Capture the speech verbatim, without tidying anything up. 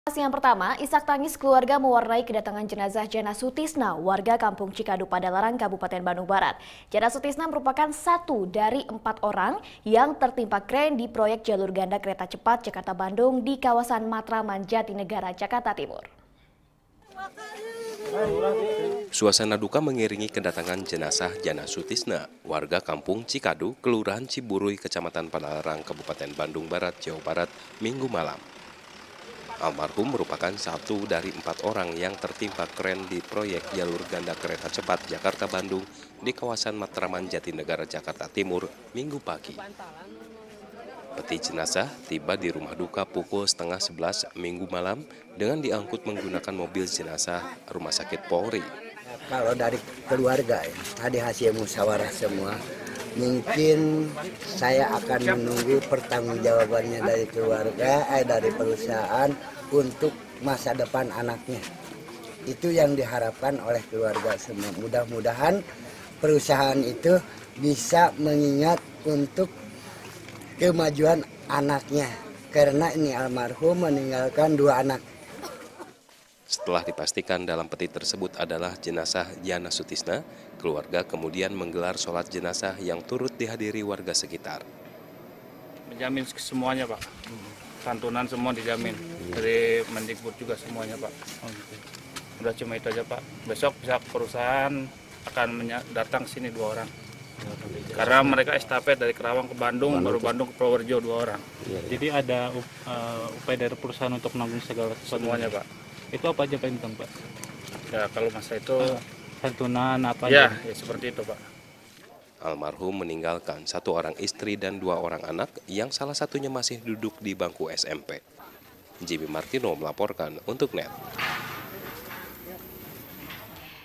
Yang pertama, isak tangis keluarga mewarnai kedatangan jenazah Jana Sutisna, warga Kampung Cikadu Padalarang, Kabupaten Bandung Barat. Jana Sutisna merupakan satu dari empat orang yang tertimpa kren di proyek jalur ganda kereta cepat Jakarta-Bandung di kawasan Matraman, Jatinegara, Jakarta Timur. Suasana duka mengiringi kedatangan jenazah Jana Sutisna, warga Kampung Cikadu, Kelurahan Ciburui, Kecamatan Padalarang, Kabupaten Bandung Barat, Jawa Barat, Minggu malam. Almarhum merupakan satu dari empat orang yang tertimpa kren di proyek jalur ganda kereta cepat Jakarta-Bandung di kawasan Matraman, Jatinegara, Jakarta Timur, Minggu pagi. Peti jenazah tiba di rumah duka pukul setengah sebelas Minggu malam dengan diangkut menggunakan mobil jenazah Rumah Sakit Polri. Kalau dari keluarga ya, tadi hasil musyawarah semua, mungkin saya akan menunggu pertanggungjawabannya dari keluarga, eh dari perusahaan untuk masa depan anaknya. Itu yang diharapkan oleh keluarga semua. Mudah-mudahan perusahaan itu bisa mengingat untuk kemajuan anaknya, karena ini almarhum meninggalkan dua anak. Setelah dipastikan dalam peti tersebut adalah jenazah Jana Sutisna, keluarga kemudian menggelar sholat jenazah yang turut dihadiri warga sekitar. Menjamin semuanya, Pak. Santunan semua dijamin. Dari Mendikbud juga semuanya, Pak. Udah cuma itu aja, Pak. Besok pihak perusahaan akan datang ke sini dua orang. Karena mereka estafet dari Kerawang ke Bandung, Bandung baru Bandung ke Purworejo dua orang. Jadi ada uh, upaya dari perusahaan untuk menanggung segala semuanya, Pak. Itu apa aja Pak Intan, Pak? Ya kalau masa itu santunan apa ya, aja? Ya seperti itu, Pak. Almarhum meninggalkan satu orang istri dan dua orang anak yang salah satunya masih duduk di bangku S M P. Jimmy Martino melaporkan untuk N E T.